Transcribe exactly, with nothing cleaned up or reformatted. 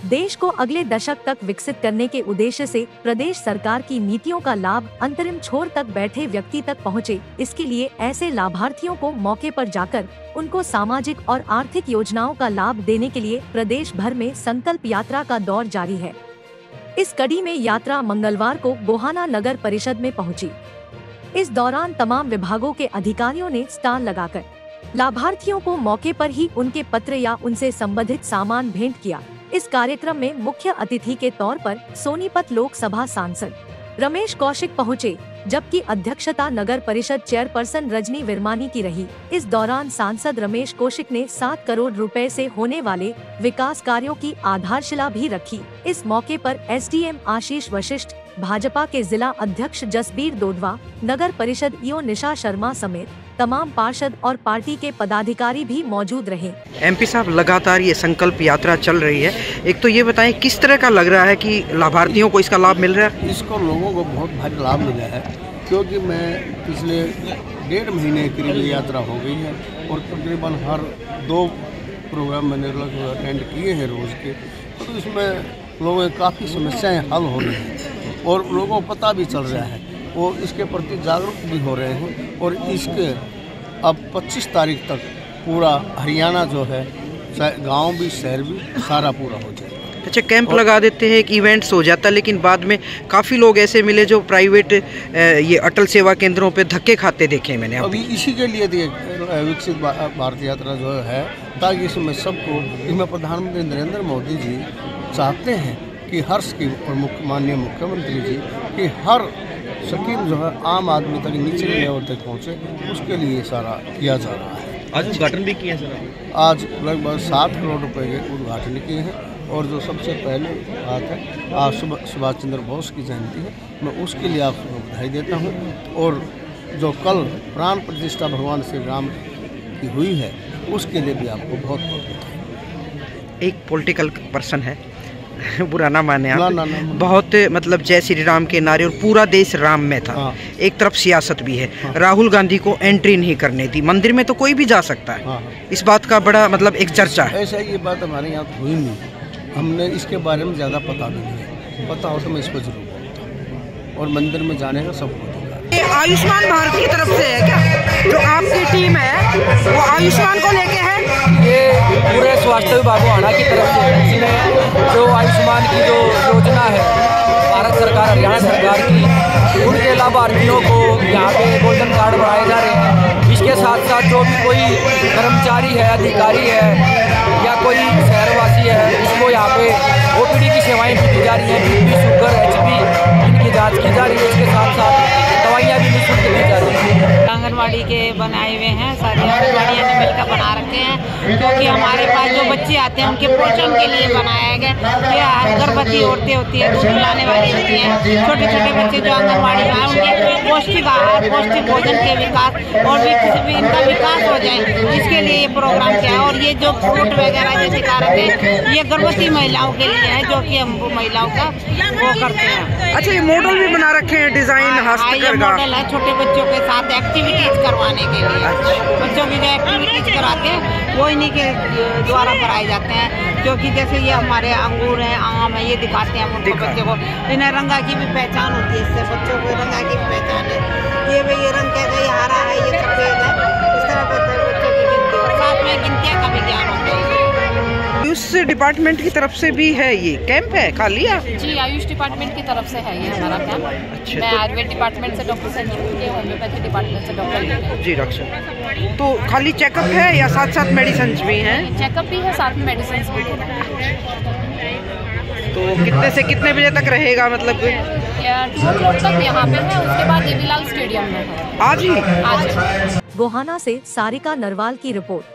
देश को अगले दशक तक विकसित करने के उद्देश्य से प्रदेश सरकार की नीतियों का लाभ अंतरिम छोर तक बैठे व्यक्ति तक पहुंचे। इसके लिए ऐसे लाभार्थियों को मौके पर जाकर उनको सामाजिक और आर्थिक योजनाओं का लाभ देने के लिए प्रदेश भर में संकल्प यात्रा का दौर जारी है। इस कड़ी में यात्रा मंगलवार को गोहाना नगर परिषद में पहुंची। इस दौरान तमाम विभागों के अधिकारियों ने स्टॉल लगाकर लाभार्थियों को मौके पर ही उनके पत्र या उनसे संबंधित सामान भेंट किया। इस कार्यक्रम में मुख्य अतिथि के तौर पर सोनीपत लोकसभा सांसद रमेश कौशिक पहुंचे, जबकि अध्यक्षता नगर परिषद चेयरपर्सन रजनी विरमानी की रही। इस दौरान सांसद रमेश कौशिक ने सात करोड़ रुपए से होने वाले विकास कार्यों की आधारशिला भी रखी। इस मौके पर एसडीएम आशीष वशिष्ठ, भाजपा के जिला अध्यक्ष जसबीर दोडवा, नगर परिषद ईओ निशा शर्मा समेत तमाम पार्षद और पार्टी के पदाधिकारी भी मौजूद रहे। एमपी साहब, लगातार ये संकल्प यात्रा चल रही है, एक तो ये बताएं किस तरह का लग रहा है कि लाभार्थियों को इसका लाभ मिल रहा है? इसको लोगों को बहुत भारी लाभ मिला है, क्योंकि मैं पिछले डेढ़ महीने के लिए यात्रा हो गई है और तकरीबन हर दो प्रोग्राम मैंने लगभग अटेंड किए हैं रोज़ के। तो इसमें लोगों की काफ़ी समस्याएं हल हो रही हैं और लोगों को पता भी चल रहा है और इसके प्रति जागरूक भी हो रहे हैं। और इसके अब पच्चीस तारीख तक पूरा हरियाणा जो है, गांव भी शहर भी सारा पूरा हो जाएगा। अच्छा, कैंप लगा देते हैं, एक इवेंट्स हो जाता है, लेकिन बाद में काफ़ी लोग ऐसे मिले जो प्राइवेट ये अटल सेवा केंद्रों पे धक्के खाते देखे मैंने। अभी इसी के लिए विकसित भारत यात्रा जो है, ताकि इसमें सबको, इसमें प्रधानमंत्री नरेंद्र मोदी जी चाहते हैं कि हर स्कीम और मुख्य माननीय मुख्यमंत्री जी की हर स्कीम जो है आम आदमी तक, निचले लेवल तक पहुँचे, उसके लिए सारा किया जा रहा है। आज उद्घाटन भी किए सर? आज लगभग सात करोड़ रुपए के उद्घाटन किए हैं और जो सबसे पहले बात है, आज सुभाष चंद्र बोस की जयंती है, मैं उसके लिए आपको बधाई देता हूं। और जो कल प्राण प्रतिष्ठा भगवान श्री राम की हुई है, उसके लिए भी आपको बहुत बहुत बधाई। एक पॉलिटिकल पर्सन है, बुरा ना माने आप, ना, ना, ना, ना। बहुत मतलब जय श्री राम के नारे और पूरा देश राम में था। हाँ। एक तरफ सियासत भी है। हाँ। राहुल गांधी को एंट्री नहीं करने दी, मंदिर में तो कोई भी जा सकता है। हाँ। इस बात का बड़ा मतलब एक चर्चा है। ऐसा ये बात हमारे यहाँ हुई नहीं, हमने इसके बारे में ज़्यादा पता भी नहीं है। पता हो तो मैं इस पर जरूर बोलता हूँ और मंदिर में जाने का सबको ये आयुष्मान भारत की तरफ से है क्या? जो आपकी टीम है वो आयुष्मान को लेके है? ये पूरे स्वास्थ्य विभाग हरियाणा की तरफ से है, इसमें जो आयुष्मान की जो योजना है भारत सरकार, हरियाणा सरकार की, उनके लाभार्थियों को यहाँ पे गोल्डन कार्ड बनाए जा रहे हैं। इसके साथ साथ जो भी कोई कर्मचारी है, अधिकारी है या कोई शहरवासी है, उसको यहाँ पे ओपीडी की सेवाएं दी जा रही हैं। बीपी, शुगर, एचपी इनकी जांच की जा रही है। इसके साथ साथ दवाइयाँ भी निःशुल्क दी जा रही हैं। आंगनवाड़ी के बनाए हुए हैं, सारी आंगनवाड़ियाँ ने मिलकर बना रखे हैं, क्योंकि हमारे पास जो बच्चे आते हैं उनके पोषण के लिए बनाया गया। ये गर्भवती औरतें होती है, दूध पिलाने वाली होती हैं, छोटे छोटे बच्चे जो आंगनवाड़ी में आए, उनके पौष्टिक आहार, पौष्टिक भोजन के विकास और भी किसी भी इनका विकास हो जाए, इसके लिए ये प्रोग्राम किया है। और ये जो फ्रूट वगैरह जैसे कारक है, ये गर्भवती महिलाओं के लिए है, जो कि हम महिलाओं का वो करते हैं। अच्छा, ये मॉडल भी बना रखे हैं, डिजाइन हस्तकला मॉडल है, छोटे बच्चों के साथ एक्टिविटीज करवाने के लिए। बच्चों की जो एक्टिविटीज कराते हैं वो इन्हीं के द्वारा कराए जाते हैं, क्योंकि जैसे ये हमारे अंगूर है, आम है, ये दिखाते हैं उनको बच्चों को। इन्हें रंगा की भी पहचान होती है, इससे बच्चों को रंगा की भी पहचान है। ये भाई ये रंग कैसा, ये हरा है, ये सफेद है, इस तरह बच्चों की गिनती और साथ में गिनतियाँ का भी ज्ञान होता है। आयुष डिपार्टमेंट की तरफ से भी है ये कैंप है खाली? जी, आयुष डिपार्टमेंट की तरफ से है ये हमारा कैंप। अच्छा, मैं तो आयुर्वेद डिपार्टमेंट से डॉक्टर संजू के, होम्योपैथी डिपार्टमेंट से डॉक्टर जी डॉक्टर। तो खाली चेकअप है या साथ साथ मेडिसिन भी हैं? चेकअप भी है, साथ में मेडिसिन भी है। तो कितने से कितने बजे तक रहेगा? मतलब टू ओ क्लॉक तक यहाँ पे है, उसके बाद देवीलाल स्टेडियम में है। आज ही? आज। गोहाना से सारिका नरवाल की रिपोर्ट।